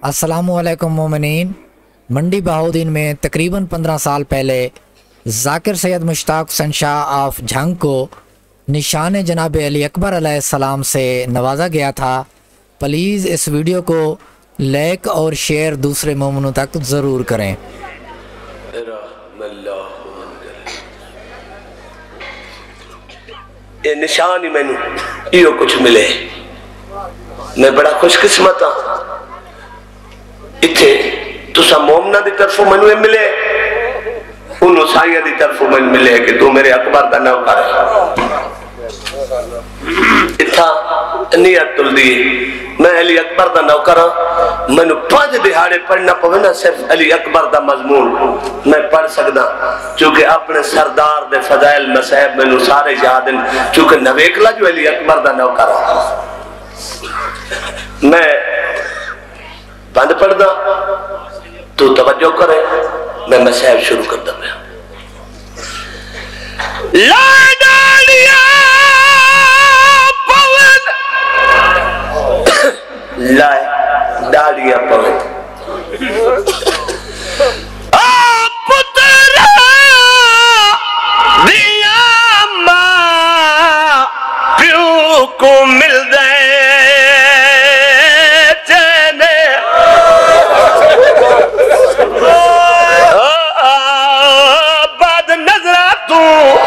अस्सलामुअलैकुम मोमिनीन। मंडी बहाउद्दीन में तकरीबन 15 साल पहले ज़ाकिर सैयद मुश्ताक हुसैन शाह ऑफ झंग को निशान जनाब अली अकबर अलैहिस्सलाम से नवाजा गया था। प्लीज़ इस वीडियो को लाइक और शेयर दूसरे मोमिनों तक ज़रूर करें। ये निशान ही मैनू इहो कुछ मिले, मैं बड़ा खुशकिस्मत हाँ। इत्थे तुसा मोमना दी तरफों मैनू मिले, उन साइया दी तरफों मैनू मिले कि तू मेरे अकबर का नौकर है। इत्था नियत तुलदी मैं अली अकबर का नौकर हाँ। मैनू 5 दिहाड़े पढ़ना पवे ना, सिर्फ अली अकबर का मजमून मैं पढ़ सकदा, क्योंकि अपने सरदार दे फजाइल मसाहब मैनू सारे याद हैं, क्योंकि नवेकला जो अली अकबर का नौकर हाँ। मैं बंद पढ़दा, तू तवज्जो करे, मैं मसाहब शुरू कर दा। डालियां पवन पुत्रा दिया मां प्यू को मिल गए चने, बाद नजरा तू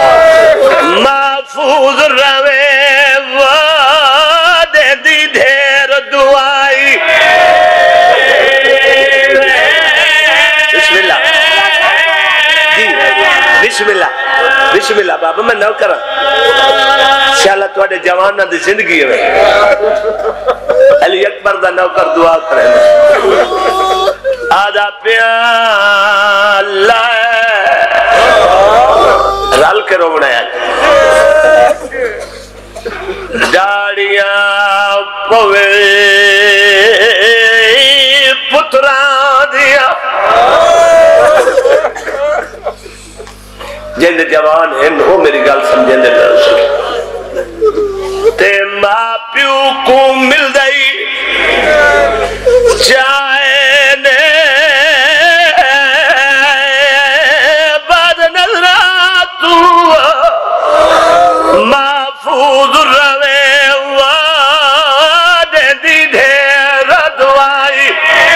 महफूज रवे दे दी ढेर दुआई। बिस्मिल्लाह बिस्मिल्लाह बिस्मिल्लाह बाबा मैं नौकर शाला तुहाडे जवाना दी जिंदगी है। अली अकबर दा नौकर दुआ करे आदा प्याला रल के रोवना है। दाड़ियां पवे पुत्रा दिया जिन जवान हैं वो मेरी गल समझे ते मां प्यू को मिल गई चाहे ने बाद नजरा तू महफूज रवे दे दी ढेर दुआई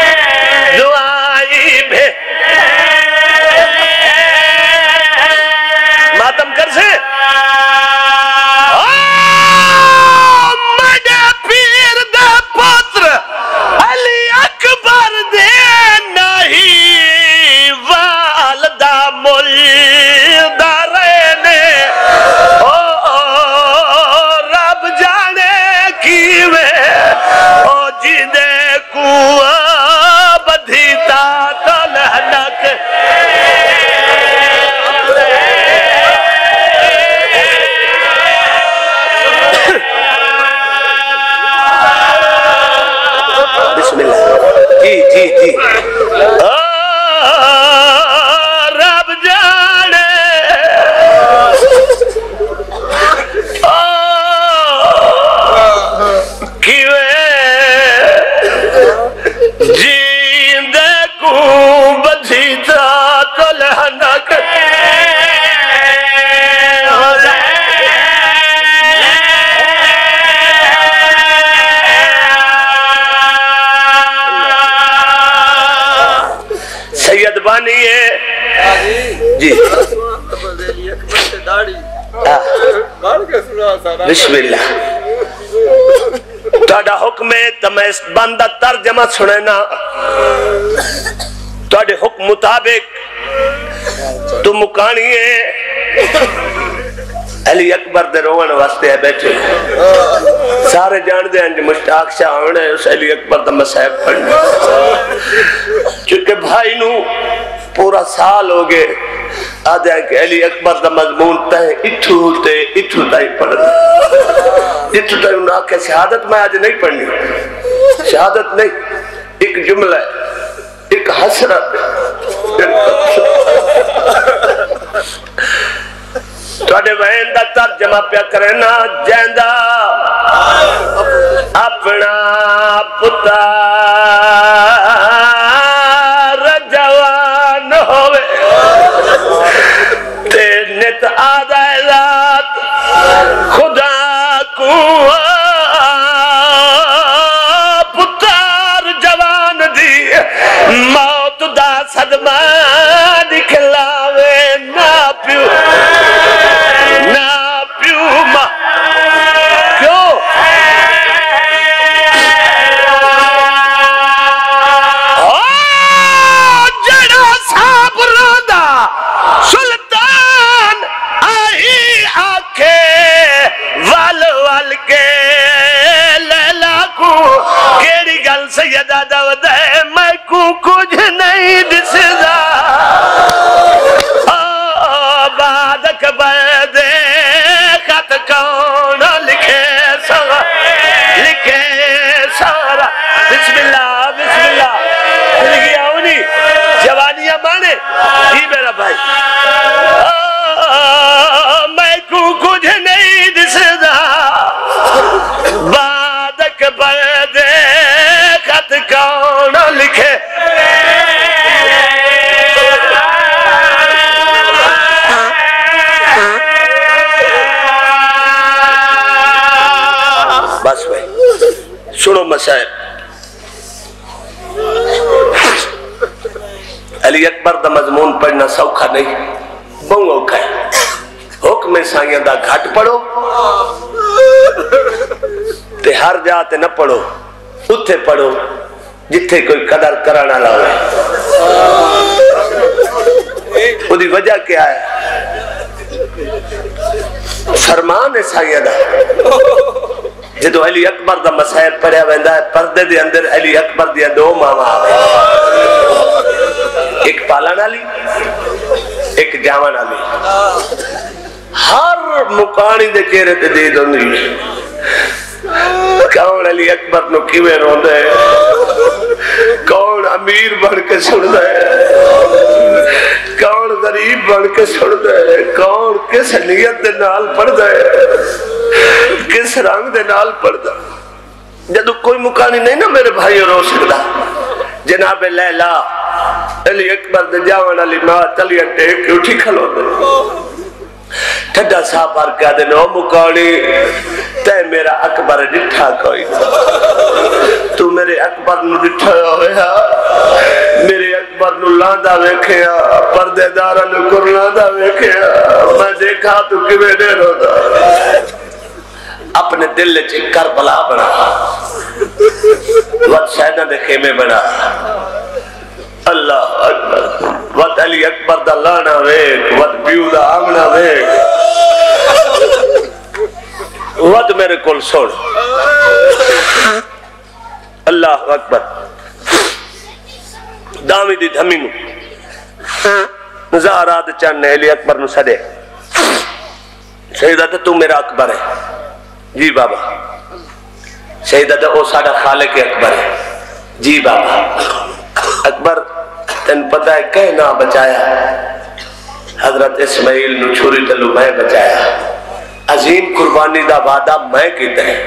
दुआई भे मातम कर से मजा पीर दा पुत्र अली अकबर दे नहीं वालदा मुल्दा रहने ओ रब जाने की वे ओ जिदे कुआ बधीता तलहनक जी जी जी रब जाने किवे जींदे को बधीता तलहनक सैयद बानी है जी बिस्मिल्लाह तुहाडा हुक्म है तो मैं इस बंदा तर्जमा सुनना तुहाडे हुक्म मुताबिक तू मुकानी है अली अकबर दे रोवन वास्ते है बैठे सारे जानते हैं मुश्ताक शाह होने उस अली अकबर दा मसाहब पढ़ना, क्योंकि भाई नू पूरा साल हो गए आदे कि अली अकबर दा मजमून तय इठू ताई पढ़ना, इठू ताई उन्हें आके शहादत मैं आज नहीं पढ़नी, शहादत नहीं, एक जुमला है, एक हसरत तुहाडे वहन दा तर्जमा पिया करे ना जैंदा अपना पुता सदमा दिखलावे ना पियो मां क्यों जड़ा साहब रोदा सुल्तान आई आखे वल वल के लैला को केड़ी गल सैयदा दाऊद है मैं को कुछ नहीं दिसदा बादक बदे खत कौन लिखे सारा बिस्मिल्लाह बिस्मिल्लाह लिखी आओनी जवानियां माने जी मेरा भाई मैं को कुछ नहीं दिसदा बादक बदे खत कौन लिखे बस भाई सुनो मसाइल अली अकबर का मजमून पढ़ना सौखा नहीं बहु औखा है हुक्म साइया दा घट पढ़ो ते हर जाते न पढ़ो उत्थे पढ़ो जिथे कोई कदर कराना लावे उसकी वजह क्या है फरमान है साइया दा जदो अली अकबर दा मसाइल पढ़िया वेंदा है पर्दे दे अंदर अली अकबर दी दो मावा आवे एक पालन वाली एक जावन वाली हर मुकानी दे चेहरे ते दे दोंदी कौन अली अकबर नु किवें रोंदा है कौन अमीर बन के सुनदा है कौन गरीब बन के सुनदा है कौन किस नियत दे नाल पढ़दा है किस रंग दे नाल पढ़दा जदों कोई मुकानी नहीं ना मेरे भाई रो सकदा जनाब लैला अली अकबर दे जावन वाली मां तलिया टेक के उठी खलोंदे ठड्डा सा पर कह दे नो मुकानी ते मेरा अकबर डिठा कोई तू मेरे अकबर नु डिठा होया मेरे अकबर नु लांदा वेखिया पर्देदारां नु कुरलांदा वेखिया मैं देखा तू किवें दे रोदा अपने दिल च करबला बना वत शहदा दे खेमे बना अल्लाह अकबर वत अली अकबर दा लाना वेख वत प्यू दा आमना वेख वत मेरे कोल सुन अल्लाह अकबर दावी दी धमी नु मुज़ाहरात चन्ने अली अकबर नु सदे सैयदा तू मेरा अकबर है जी बाबा सैयदा ओ साडा खालिक अकबर है जी बाबा अकबर तेन पता है कह ना बचाया हजरत इस्माइल नु छुरी तलू मैं बचाया अजीम कुर्बानी दा वादा मैं कीता है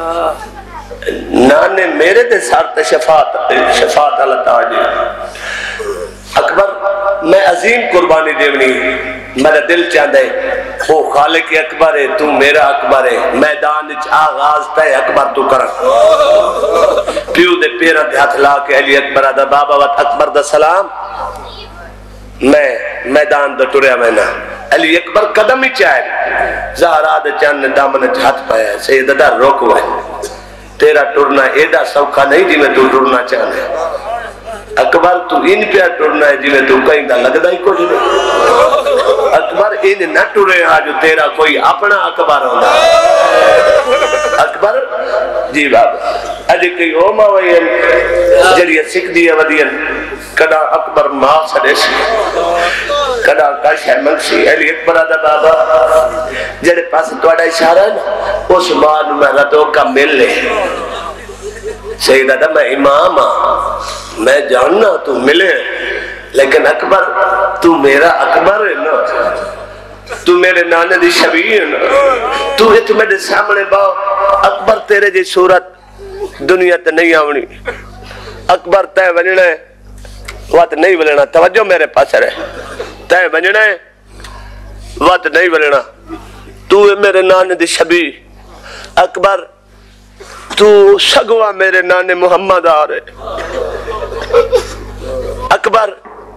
नाने मेरे ते सर ते शफात अल्लाह ताजी अकबर मैं अजीम कुर्बानी देवनी मेरा दिल चाहता है वो खालिक अकबर है तू मेरा अकबर है मैदान विच आगाज तय अकबर तू कर प्यू दे पैरां ते हाथ ला के अली अकबर दा बाबा वत अकबर दा सलाम मैं मैदान दा टुरया मैना अली अकबर कदम ही चाहे ज़हरा दे चन्न दामन च हाथ पाया सैयदा रोक वे तेरा टुरना एडा सौखा नहीं जिवें तू टुरना चाहता अकबर तू इन पे टुरना है जिवें तू कहीं दा लगदा ही कुछ नहीं अकबर इन न टुरे आज तेरा कोई अपना अकबर होंदा अकबर जी बाबा अज कई ओ मावयन जड़ी सिख दी वदियन कदा अकबर मां सदेश कदा काश मंसी अली अकबर दा बाबा जेड़े पास तोड़ा इशारा है ना उस मां नु मैं रतो का मिल ले सैयदा मैं इमाम मैं जानना तू मिले लेकिन अकबर तू मेरा अकबर है ना तू मेरे नाने दी शबी है ना तू इत मेरे सामने बाओ अकबर तेरे जी सूरत दुनिया ते नहीं आवनी अकबर तय वजना है वत नहीं वलना तवज्जो मेरे पास रहे तय वजना है वत नहीं वलना तू मेरे नाने दी शबी अकबर तू सगवा मेरे नाने मुहम्मद आ रहे अकबर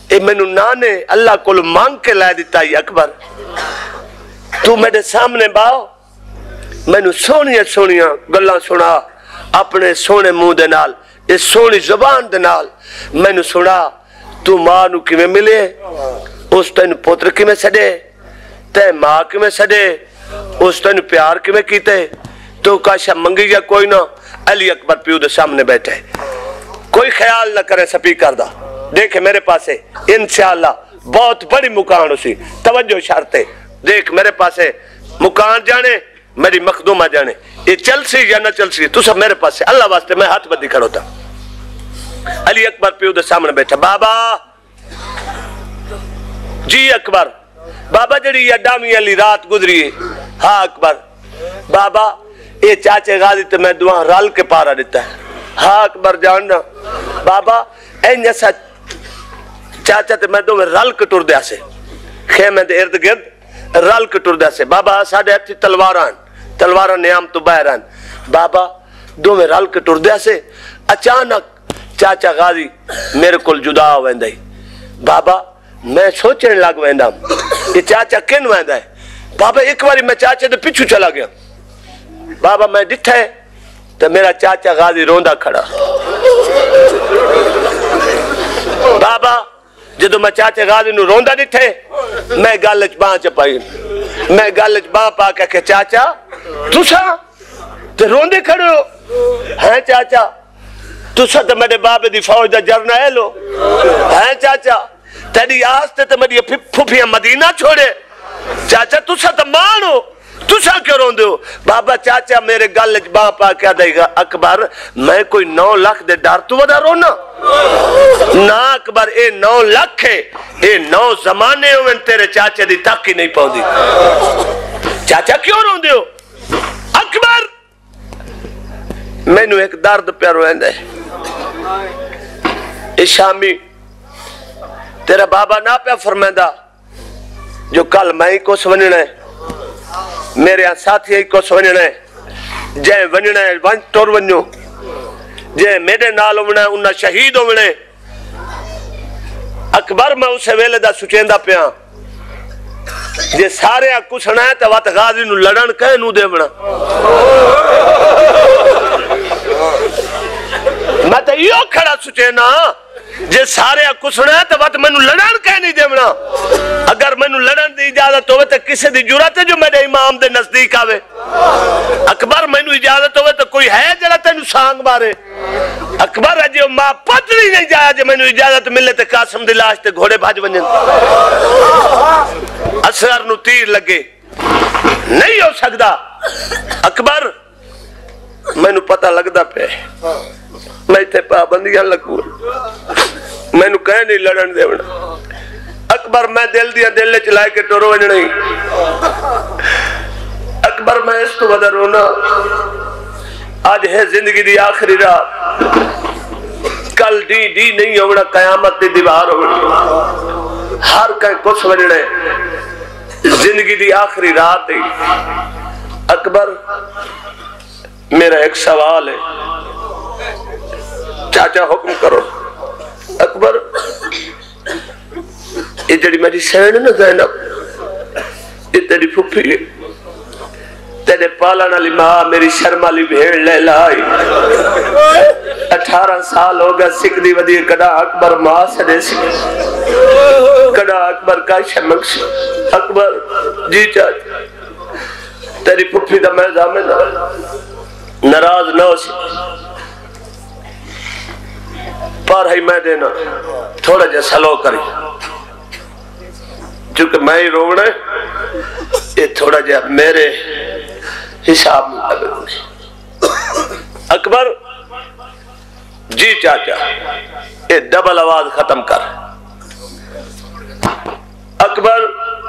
اے مینو نانے اللہ کو مانگ کے لائے دیتا ہی اکبر تو میرے سامنے باؤ مینو سونیاں سونیاں گلاں سنا اپنے سونے منہ دے نال اس سونی زبان دے نال مینو سنا تو ماں نو کیویں ملے اس تین پوتر کیویں سڈے تے ماں کیویں سڈے اس تین پیار کیویں کیتے تو کاشا منگی یا کوئی نہ علی اکبر پیو دے سامنے بیٹھے کوئی خیال نہ کرے سپیکر دا دیکھے میرے پاسے انشاءاللہ بہت بڑی مکان اسی توجہ شرطے دیکھ میرے پاسے مکان جانے میری مخدومہ جانے یہ چل سی یا نہ چل سی تو سب میرے پاسے اللہ واسطے میں ہاتھ بدی کھڑو تھا علی اکبر پیو دے سامنے بیٹھا بابا جی اکبر بابا جڑی یہ ڈامی علی رات گزری ہے ہاں اکبر بابا یہ چاچے غازی تے میں دعا رال کے پارا دیتا ہے ہاں اکبر جاننا بابا این جیسا چاچا تے میں دو میں رال کٹور دیا سے خیمے دے ارد گرد رال کٹور دیا سے بابا ساڑھے اپنی تلواران نیام تو باہران بابا دو میں رال کٹور دیا سے اچانک چاچا غازی میرے کل جدا ہوئیں دائی بابا میں سوچنے لگ ویندا یہ چاچا کن ویندا ہے بابا ایک باری میں چاچے دے پیچھو چلا گیا بابا میں ڈٹھا ہے تو میرا چاچا غازی روندا کھڑا بابا جدو میں چاچے غازی نو روندا ڈٹھا ہے میں گالچ باں چپائی میں گالچ باں پا کہ چاچا تسا تے روندے کھڑے ہو ہیں چاچا تسا تے میرے بابے دی فوج دا جرنیل ہو ہیں چاچا تیری آستے تے میری پھوپیاں مدینہ چھوڑے چاچا تسا تے مانو تسا کیوں روندے ہو بابا چاچا میرے گل باں پا کیا دے گا اکبر میں کوئی 9 لاکھ دے ڈر تو ودا رونا نا اکبر اے 9 لاکھ ہے اے 9 زمانے ہوئے تیرے چاچے دی تک ہی نہیں پہنچی چاچا کیوں روندے ہو اکبر میں نو ایک درد پہ روین دے اے شامی تیرا بابا نہ پہ فرمیندہ جو کل میں کو سوننا ہے میرے ساتھی کو سوننا ہے جے وننا ہے ون ٹور ونجو جے میرے نال ہونا ہے انہا شہید ہونا ہے اکبر میں اسے ویلے دا سچیندہ پیاں جے سارے کچھ سنا ہے تو وات غازی نو لڑن کہے نو دے بنا میں تو یہ کھڑا سچینا جے سارے کو سنا ہے تو وات میں نو لڑن کہے نہیں دے بنا اگر میں نو لڑن دی اجازت ہوئے تو کسے دی جرات ہے جو میرے امام دے نزدیک آوے اکبر میں نو اجازت ہوئے تو کوئی ہے جڑا تینو سانگ مارے اکبر اجیو ماں پتری نہیں جایا جے میں نو اجازت ملے تے قاسم دی لاش تے گھوڑے بھاج ونجن اصغر نو تیر لگے نہیں ہو سکدا اکبر میں نو پتہ لگدا پہ میں تے پابندیاں لگوں میں نو کہے نہیں لڑن دے بنا اکبر میں دل دیا دل لے چلائے کے ٹورو وجہ نہیں اکبر میں اس تو بدر رونا آج ہے زندگی دی آخری رات کل ڈی نہیں ہونا قیامت دی دیوار ہونا ہر کہیں کچھ وجہ زندگی دی آخری رات ہے اکبر میرا ایک سوال ہے چاچا حکم کرو اکبر یہ جڑی میری سین نہ زینب یہ تیری پھپھی ہے تیرے پالن والی ماں میری شرم والی بھیڑ لے لائی 18 سال ہو گیا سکھ دی ودی کڈا اکبر ماں سے دے سی کڈا اکبر کا شمک سی اکبر جی چاچا تیری پھپھی دا میں زامن ناراض نہ ہو سی پر ہی میں دینا تھوڑا جا سلو کری چونکہ میں ہی رونا ہے یہ تھوڑا جا میرے حساب میں لگنے اکبر جی چاچا یہ ڈبل آواز ختم کر اکبر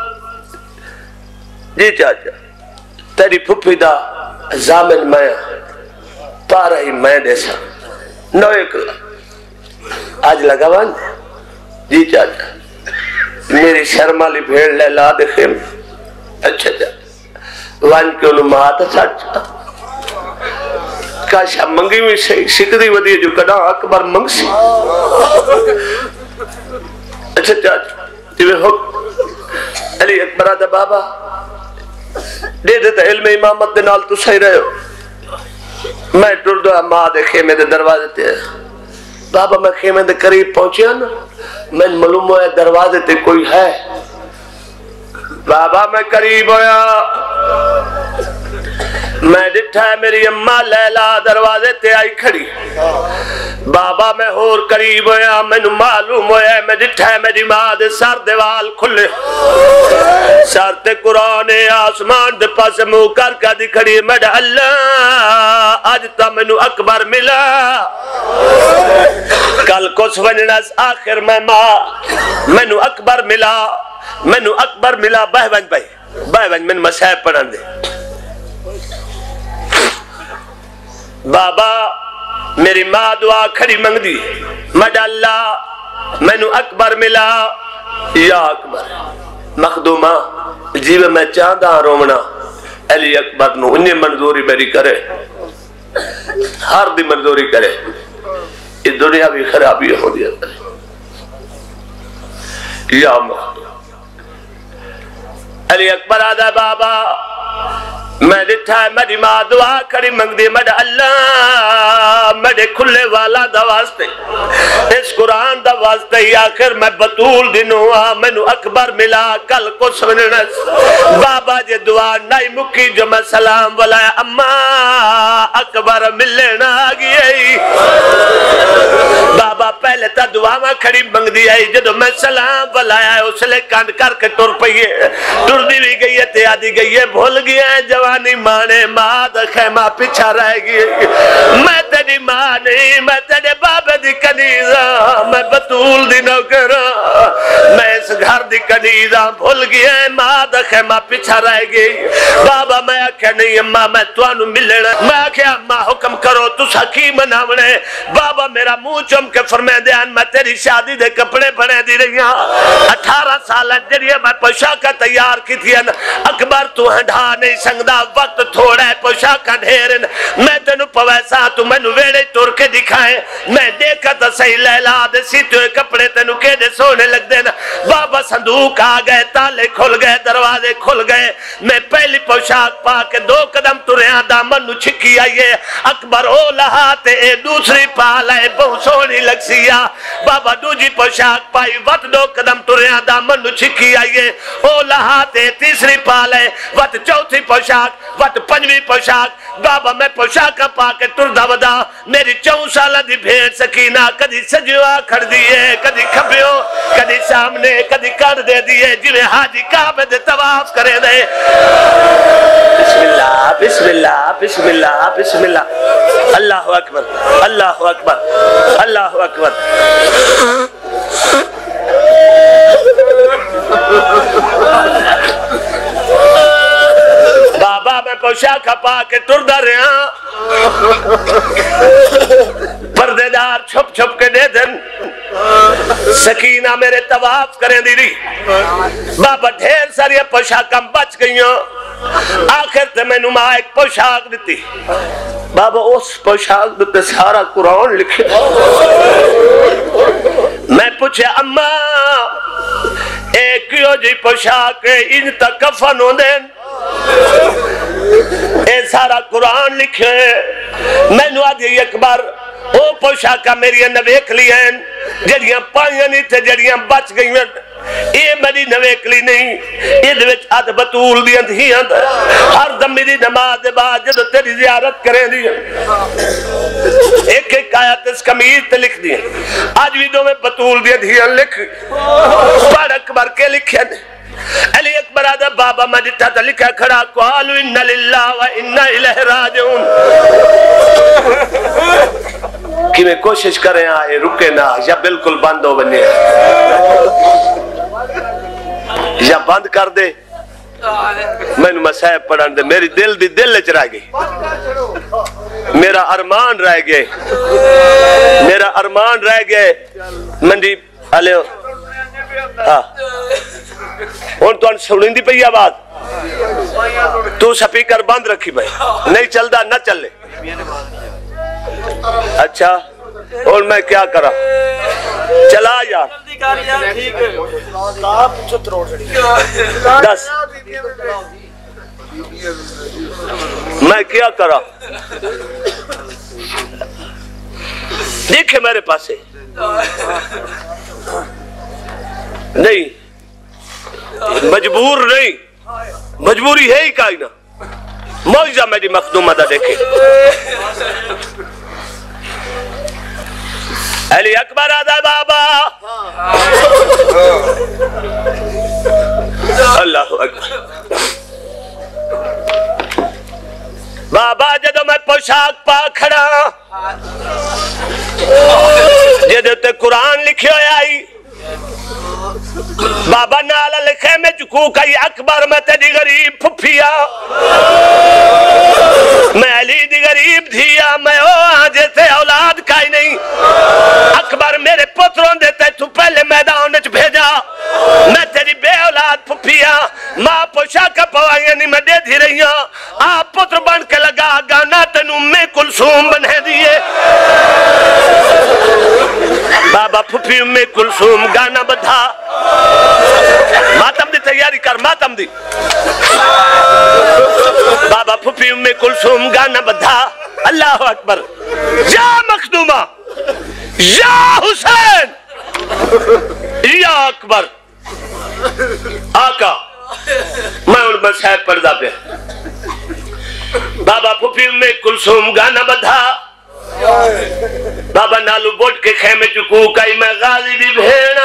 جی چاچا تیری پھپھی دا زامن میں پارا ہی میں دیسا نو ایک آج لگا وان جی چاچا میری شرمالی بھیڑ لے لا دے خیم اچھا جا وان کے انہوں مہاتا ساچا کاشا منگی میں سکھ دی ودی جو کڑا اکبر منگ سی اچھا چاچا جی ہو علی اکبر آدھا بابا دے دیتا علم امامت دے نال تو صحیح رہے ہو میں ٹر دو ماں دے خیمے دے دروازے تے بابا میں خیمے دے قریب پہنچیا نا میں معلوم ہوا دروازے تے کوئی ہے بابا میں قریب ہویا میں ڈٹھا ہے میری اماں لیلا دروازے تے آئی کھڑی بابا میں ہور قریب ہویا میں معلوم ہویا میں ڈٹھا ہے میری ماں دے سر دیوال کھلے سر تے قرآن آسمان دے پاس منہ کر کے دی کھڑی میں ڈا اللہ آج تا منو اکبر ملا کل کو سوننس آخر میں ماں منو اکبر ملا بہ ونج من مسائب پڑھن دے بابا میری ماں دعا کھڑی منگ دی مڈا اللہ مینو اکبر ملا یا اکبر مخدومہ جیوے میں چاندہ رومنا علی اکبر نو انہیں منظوری میری کرے ہر دی منظوری کرے یہ دنیا بھی خرابی ہو دیا کرے یا مخدوم علی اکبر آدھا بابا میں ڈٹھا ہے میری ماں دعا کری منگ دی مڈ اللہ میرے کھلے والا دا واسطے اس قرآن دا واسطے ہی آخر میں بطول دنوں مینو اکبر ملا کل کو سننس بابا جے دعا نائی مکی جو میں سلام والا اما اکبر ملنا آگئی بابا پہلے تا دعا میں کھڑی منگ دی آئی جدو میں سلام والا ہے اس لے کانڈ کر کے ٹر پئیے ٹر دی بھی گئی ہے تیادی گئی ہے بھول گیا ہے جوانی مانے ماں دا خیمہ پیچھا رہ گئی میں تیری ماں نہیں میں تیرے بابے دی کنیزہ میں بطول دی نوکرہ میں اس گھر دی کنیزہ بھول گیا ہے ماں دا خیمہ پیچھا رہ گئی بابا میں آکھیا نہیں اماں میں توانو ملنا میں آکھیا اماں حکم کرو تو حکیم بناونے بابا میرا منہ چم کے فرمائے دیان میں تیری شادی دے کپڑے بنے دی رہی ہاں 18 سال جریے میں پوشاکہ تیار کی تھی اکبر تو ہنڈا نہیں سنگدہ وقت تھوڑا ہے پوشاکہ ڈھیرن میں تینو پویسا تو میں نو ویڑے ٹور کے دکھائیں میں دیکھا تا صحیح لیلا دے سیتو کپڑے تینو کے دے سونے لگ دینا بابا صندوق آ گئے تالے کھل گئے دروازے کھل گئے میں پہلی پوشاک پا کے 2 قدم تریاں دامن نو چھکی آئیے اکبر او لہاتے اے دوسری پالے بہت سونی لگ سیا بابا دوجی پوشاک پائی وقت 2 قدم تریاں دامن نو چھکی آئیے او لہاتے تیسری پالے وقت چوتھی پوشاک وقت 5ویں پوشاک بابا میں پوشاک پا کے ٹردہ ودا میری 4 سالہ دی بھیڑ سکینہ کدی سجوا کھڑ دیئے کدی کھبیوں کدی سامنے کدی کڑ دے دیئے جنہیں حاجی کعبے دے طواف کرے دے بسم اللہ بسم اللہ بسم اللہ بسم اللہ اللہ اکبر اللہ اکبر اللہ اکبر بابا میں پوشاک پا کے ٹردہ رہا پردے دار چھپ چھپ کے دے دن سکینہ میرے طواف کریں دی رہی بابا ڈھیر ساری پوشاکاں بچ گئیوں آخر تے میں نما ایک پوشاک دیتی بابا اس پوشاک دیتے سارا قرآن لکھے میں پوچھے اماں ایک کیوں جی پوشاک ان تک کفن ہو دیں اے سارا قرآن لکھے میں نو آدھی اکبر او پوشاکہ میری نویک لی ہیں جڑیاں پائیاں نہیں تھے جڑیاں بچ گئی ہیں اے میری نویک لی نہیں اے دوچ آدھ بطول دیاں تھی ہر دم میری نماز دے بعد جدو تیری زیارت کریں دی ایک ایک آیت اس کمیز تے لکھ دی آج ویڈیو میں بطول دیاں تھی لکھ پڑھ اکبر کے لکھیں علی اکبر آدھا بابا مجھتا تھا لکھا کھڑا قالو انہا للہ و انہا الہ راجعون کہ میں کوشش کریں آئے رکے نہ یا بالکل بند ہو بنے یا بند کر دے میں نے مسائب پڑھان دے میری دل دی دل چرا گئی میرا ارمان رہ گئے میرا ارمان رہ گئے منڈی علیہ ہاں ان تو سنیں دی پہی آواز تو سپیکر بند رکھی بھائی نہیں چل دا نہ چل لے اچھا اور میں کیا کرا چلا یار دس میں کیا کرا دیکھے میرے پاس نہیں مجبور نہیں مجبوری ہے ہی کائی نہ معجزہ میری مخدومہ دا دیکھے علی اکبر آدھا بابا اللہ اکبر بابا جدو میں پوشاک پا کھڑا جدو تے قرآن لکھی ہوئے آئی بابا نالا لکھے میں چکو کئی اکبر میں تیری غریب پھپیا میں علی دی غریب دھیا میں آجے تے اولاد کائی نہیں اکبر میرے پتروں دیتے تو پہلے میدان وچ بھیجا میں تیری بے اولاد پھپیا ماں پوشا کا پوائیاں نہیں میں دے دی رہی ہوں آپ پتر بن کے لگا گانا تنو میں کلثوم بنے دیئے بابا پھپی میں کلثوم گانا بدھا ماتم دی تیاری کر ماتم دی بابا پھپی میں کلثوم گانا بدھا اللہ اکبر یا مخدومہ یا حسین یا اکبر آقا میں ان میں صاحب پردہ پہ بابا پھپی میں کلثوم گانا بدھا بابا نالو بوٹ کے خیمے چکو کئی میں غازی دی بھیڑا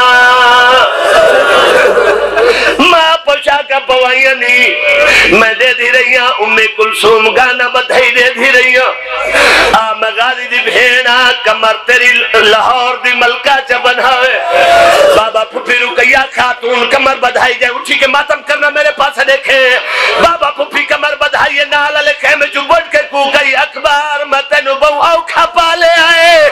ماں پوشا کا پوائیاں نہیں میں دے دی رہی ہوں امی کلثوم گانا بدھائی دے دی رہی ہوں میں غازی دی بھیڑا کمر تیری لاہور دی ملکہ چا بنا ہوئے بابا پھپی رکیہ خاتون کمر بدھائی جائے اٹھی کے ماتم کرنا میرے پاس دیکھے بابا پھپی کمر بدھائی نالا لکھے میں جو بوٹ کے کو کئی اکبر میں تینو بہو اوکھا پالے آئے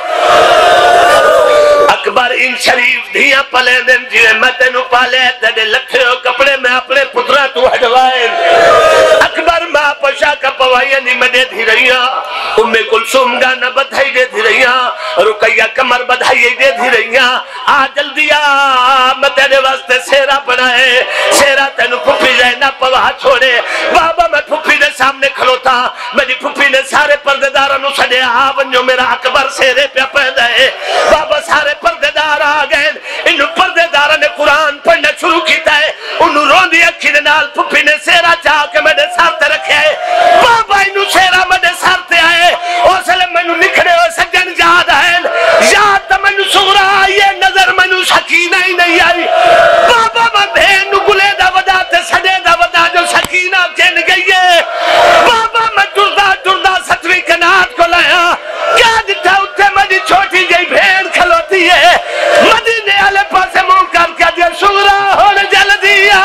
اکبر ان شریف دھیاں پلے دن جیوے میں تینو پالے تیرے لکھے ہو کپڑے میں اپنے پترہ تو ہڈوائے اکبر ماں پوشا کا پوائیاں نہیں میں دے دی رہی ہوں امی کلثوم گانا بدھائی دے دی رہی ہوں رکیہ کمر بدھائی دے دی رہی ہوں آ جلدی آ میں تیرے واسطے سیرہ بنائے سیرہ تینو پھپی جائے نہ پواہ چھوڑے بابا میں پھپی نے سامنے کھلوتا میری پھپی نے سارے پردیداروں نو سڑے آونجو میرا اکبر سیرے پہ پیدا ہے بابا سارے پردیدار آگئے انہوں پردیداروں نے قرآن پڑھنا شروع کیتا ہے انہوں رون دی اکھی دے نال پھپی نے سیرہ چاہ کے میرے سارتے رکھے ہے بابا انہوں سیرہ میرے سارتے آئے اوسلے منو نکھڑے ہو سجن یاد آئے یاد تا منو سغرا آئیے نظر منو سکینہ ہی نہیں آئی بابا میں بھین نو گلے دا ودا تے سڑے دا ودا جو سکینہ چین گئی ہے بابا میں ٹردہ ستویں کنات کو لیا کیا دیتا اتھے مجھے چھوٹی جائی بھین کھلوتی ہے مدینے والے پاسے منہ کر کے دیا سغرا ہونے جل دیا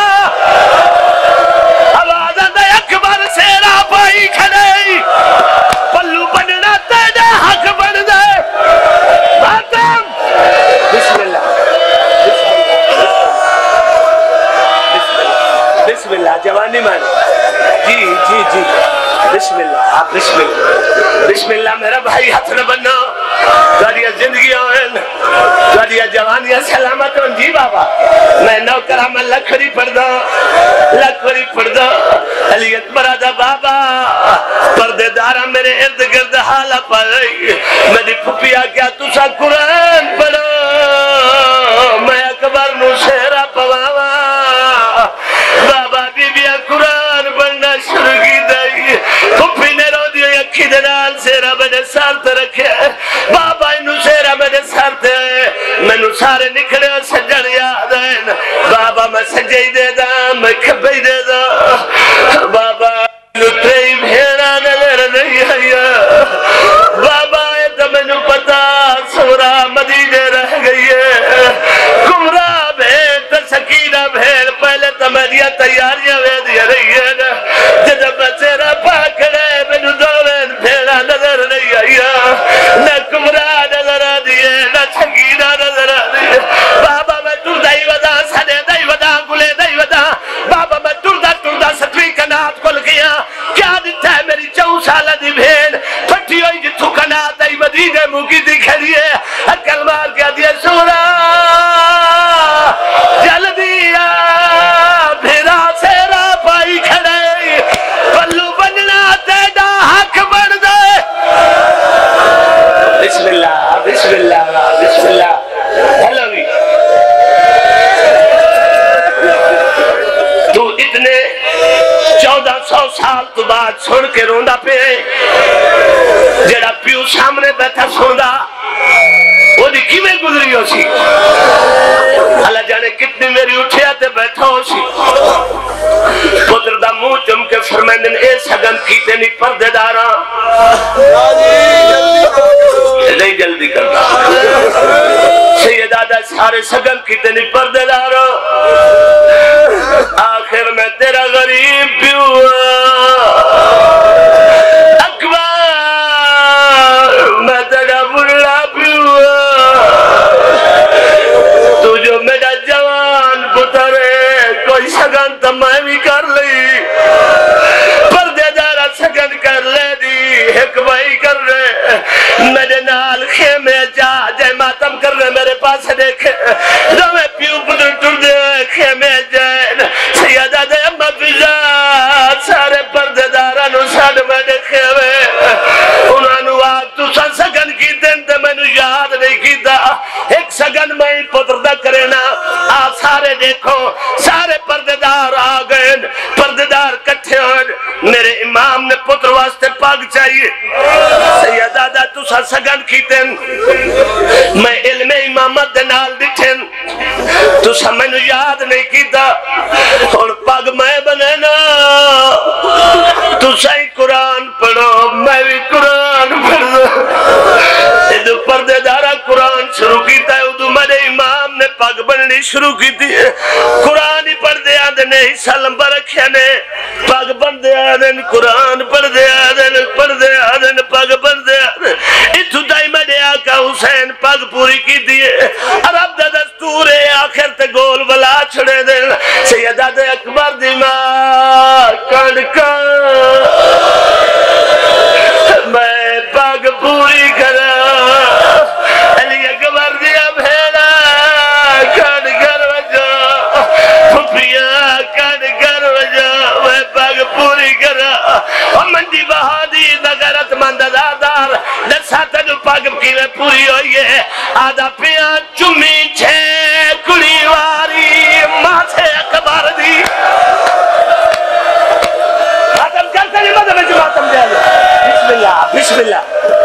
آواز آدھا اکبر سیرہ پائی کھڑے پلو بننا تیرے حق بن دے ماتم بسم اللہ بسم اللہ جوانی مان جی جی جی بسم اللہ بسم اللہ بسم اللہ میرا بھائی ہاتھ نہ بننا داریا زندگی آئین داریا جوانیاں سلامت ہوں جی بابا میں نوکرہ میں لکھری پڑھدا علی اکبر آدھا بابا پردے دارہ میرے ارد گرد حالہ پڑھائی میری پھپیا کیا تسا قرآن پڑھا میں اکبر نو شہرہ پواوا بابا بی بیا قرآن پڑھنا شروع کی دائی پھپی نے رو دیو یکی دنال سیرہ میرے سارت رکھے بابا انہوں سیرہ میرے سارت ہے میں نو سارے نکھڑے اور سجن یاد ہیں بابا میں سجائی دے دا میں کھبائی دے دا بابا لٹھائی بھیڑا نظر نہیں آیا بابا اے تو میں نو پتا سورا مدینے رہ گئی ہے گمراہ بھیڑ تا سکینہ بھیڑ پہلے تو میریا تیاریاں وے دیا رہی ہے جب میں سیرہ پاکڑے میں نو دوین بھیڑا نظر نہیں آیا نہ گمراہ نظر آ دیئے نہ سکینہ نظر آ دیئے بابا میں ٹردائی ودا سڑے دائی ودا گلے دائی ودا بابا میں ٹردہ ستویں کے روندا پہ جڑا پیو سامنے بیٹھا سوندا وہ دی کیویں گزری ہو سی اللہ جانے کتنی میری اٹھیا تے بیٹھا ہو سی پتر دا منہ چم کے فرمائندن اے سگن کیتے نہیں پردے داراں نہیں جلدی کرتا سیدادہ سارے سگن کیتے نہیں پردے داراں آخر میں تیرا غریب پیو اکبر میں تیرا بڑھا پیو تو جو میرا جوان پتر ہے کوئی سگن تو میں بھی کر لی پردے دارا سگن کر لے دی ایک بھائی کر رہے میرے نال خیمے جا جائے ماتم کر رہے میرے پاس دیکھے جو میں پیو پتر ٹر دے خیمے جائے سیادہ دے اما پیزا سارے پردے دارا نو ساڑ میں دیکھے ہوئے انہوں نے آگ تو سن سگن کی دن تے میں نو یاد نہیں کی دا ایک سگن میں پتر دا کرے نا آپ سارے دیکھو سارے پردے دار آگئے پردے دار کٹھے ہوئے میرے امام نے پتر واسطے پاگ چاہیے سیدہ دا تو سن سگن کی دن میں علم امامت دنال دٹھن تو سن میں نو یاد نہیں کی دا اور پاگ میں بنے نا تو سائی قرآن پڑھو میں بھی قرآن پڑھو ادھو پردے دارا قرآن شروع کیتا ہے ادھو میرے امام نے پاگ بننی شروع کی تھی قرآن ہی پڑھ دے آدھنے ہی سلم برکھیا نے پاگ بن دے آدھن قرآن پڑھ دے آدھن پڑھ دے آدھن پاگ بن دے آدھن اتھو دائی میرے آقا حسین پاگ پوری کی دیئے عرب دا دستور ہے آخر تے گول بلا چھڑے دے سیدہ دے اکبر دی ماں کڑکا میں پاگ پوری کرا علی اکبر دیا بھیڑا کڑ کر وجہ پھپیاں کڑ کر وجہ میں پاگ پوری کرا اور منڈی بہادی نگرت منددار دسا تجو پاگ کی میں پوری ہوئی ہے آدھا پیاں چمی چھے کڑی واری ماں سے اکبر دی ماتم کرتے نہیں ماتم دیا بسم اللہ بسم اللہ